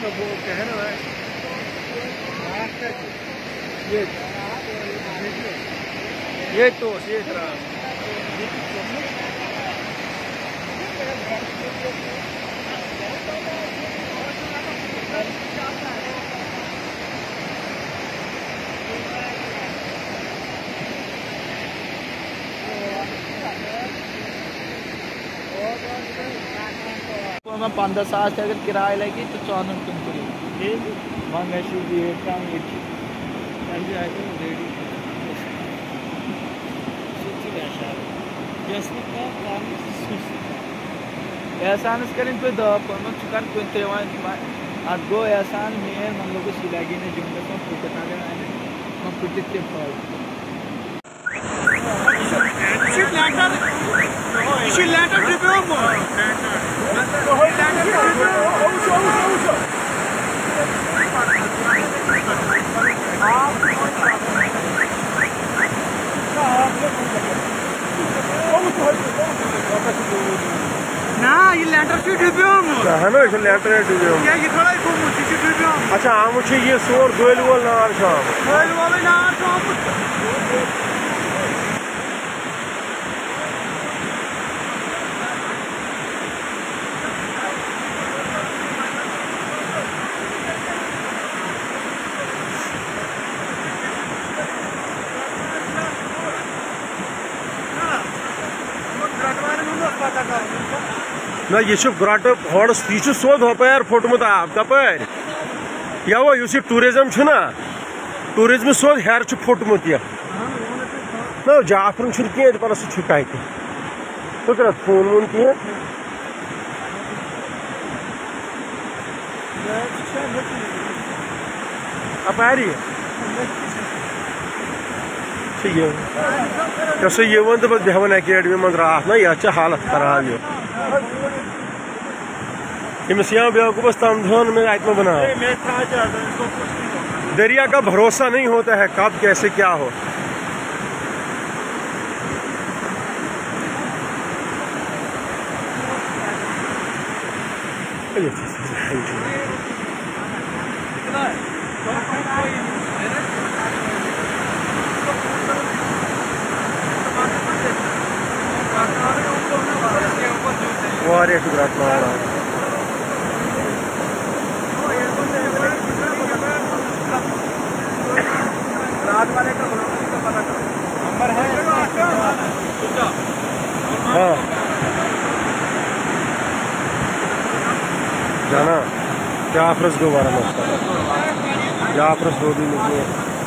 ये तो ये तरह मैं 15,000 अगर किराया लगी तो 4 तुम करिए वहाँ एहसान करें कोई दवा कर कुछ अत गो एहसान मेन मन लोग लगी ना जुम्मे फुट ना ये लैंडर से डिब्बेम है ना ये लैंडर डिब्बेम क्या ये थोड़ा को मुझे डिब्बेम अच्छा आम छ ये सोर गोल वोल नार शाम गोल वोल नार शाम ना ये ग्रट हॉर्स यह सोद हपार फोटमुत आब तपर यव इस टूरिज्म ना टूरिज्म सोद हेर फोटमुत यह ना जाफर कह पता सह कत सह कर फोन वोन कह अपारी ये वन तो बेहन अकेडमी मन रात ना यह हालत खराब यमिस यहाँ बेवकूफ़ तम धोन में आत्मा बना दरिया का भरोसा नहीं होता है कब कैसे क्या हो वारिया शुक्रात मारा नंबर है हाँ जाना जाफरस दोबारा जाफरस 2 दिन निकले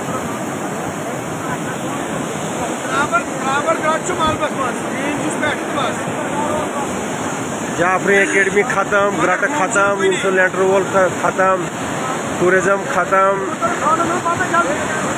जाफरी अकेडमी खत्म ग्रट खत्म लैंडर वोल खत्म टूरिज्म खत्म